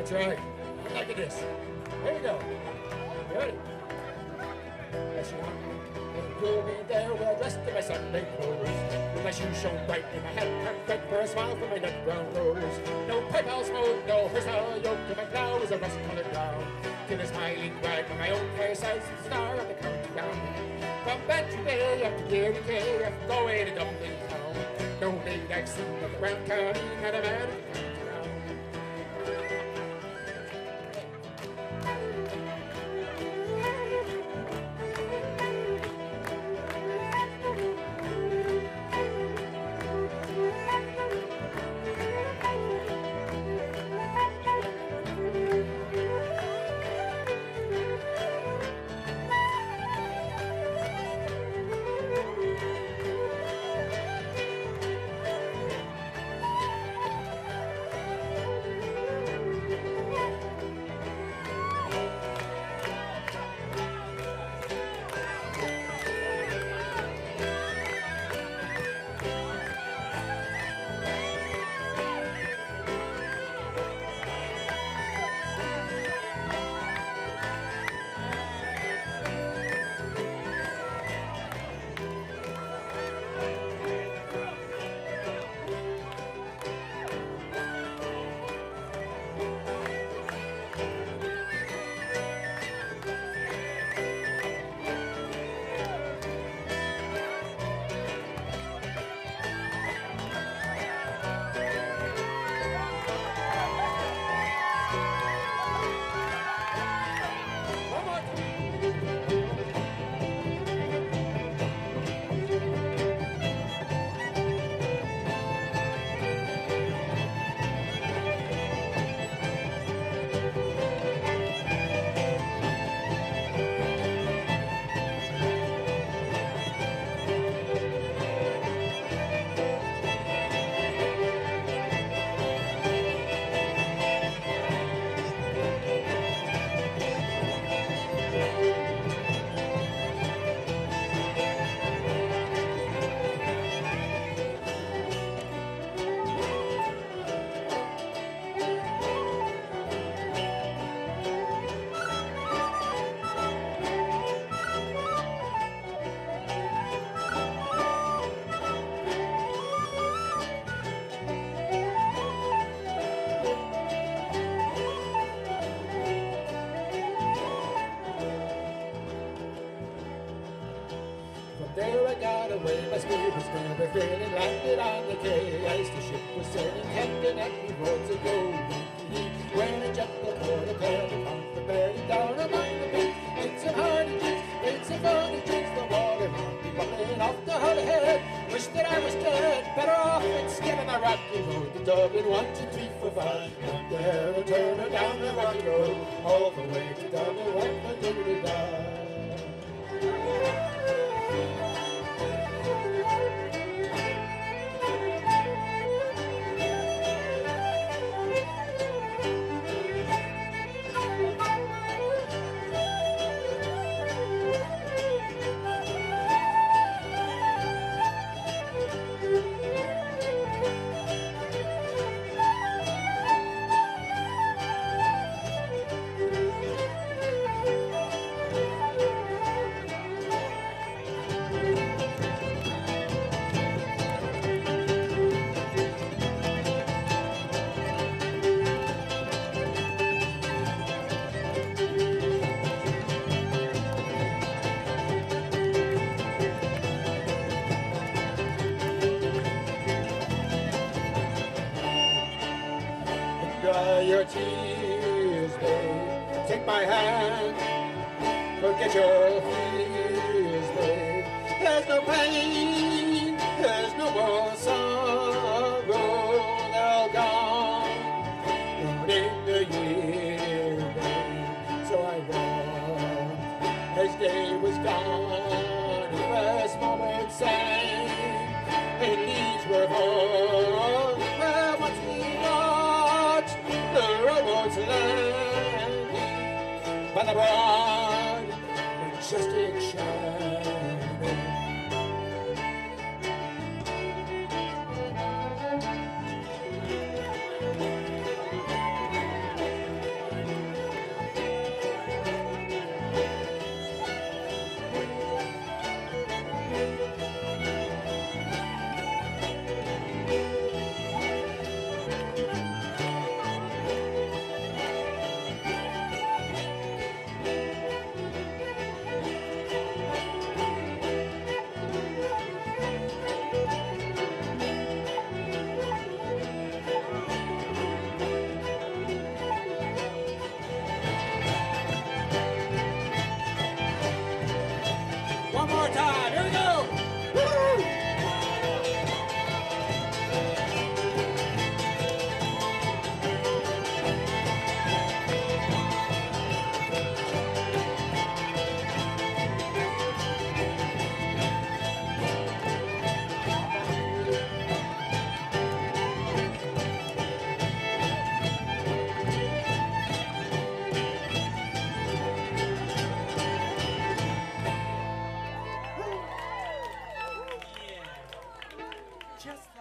That's right. Look at this. Here we go. You ready? Yes, you are. You'll be there, well dressed in my Sunday clothes, with my shoes shone bright and my hat perfect for a smile from my nut brown nose. No pipe I'll smoke, no horse I'll yoke, and my plow is a rust-colored brown. To the smiling bride from my own fair size, the star of the countdown. From Bantry Bay up to Derry Cay, I'm going to Dublin town. No big accent of the brown county, not a man of the country. There I got away, my spirit was never failing, landed on the quay as the ship was sailing, heading at me roads of gold. When I jumped aboard a pair of comfortably down among the beach, it's some hardy drinks, it's some funny drinks, the water might be bubbling off the hull ahead. Wish that I was dead, better off instead on the rocky road to Dublin, 1, 2, 3, 4, 5. Up there and turn down the rocky road, all the way to Dublin, 1, 2, 3, 4. Dry your tears, babe. Take my hand. Forget your fears, babe. There's no pain. There's no more sorrow. They're all gone. Not in the year, babe. So I walked as day was gone. The last moment sang. And these were born. Where once we watched the rowboats land by the broad majestic shadow. just